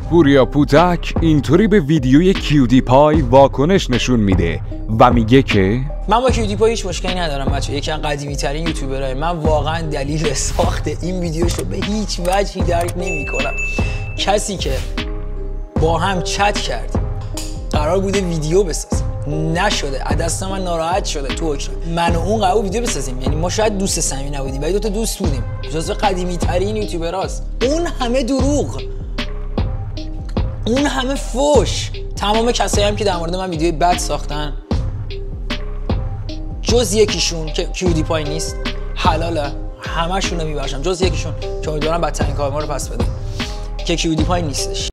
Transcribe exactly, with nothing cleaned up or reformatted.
پوریا پوتک اینطوری به ویدیوی کیودی پای واکنش نشون میده و میگه که من با کیودی پای هیچ مشکلی ندارم بچه، یکی از قدیمی ترین یوتیوبرای من. واقعا دلیل ساخت این ویدیوشو به هیچ وجهی درک نمیکنم. کسی که با هم چت کرد، قرار بوده ویدیو بسازیم، نشده، از دست من ناراحت شده تو اوکراین، من و اون قرار ویدیو بسازیم. یعنی ما شاید دوست صمیمی نبودیم ولی دو تا دوست بودیم، جزو قدیمی ترین یوتیوبراست. اون همه دروغ، اون همه فوش. تمام کسایی هم که در مورد من ویدیوی بد ساختن جز یکیشون که کیودی پای نیست، حلاله همشون رو میبخشم، جز یکیشون که امیدوارم بدترین کار ما رو پس بده که کیودی پای نیستش.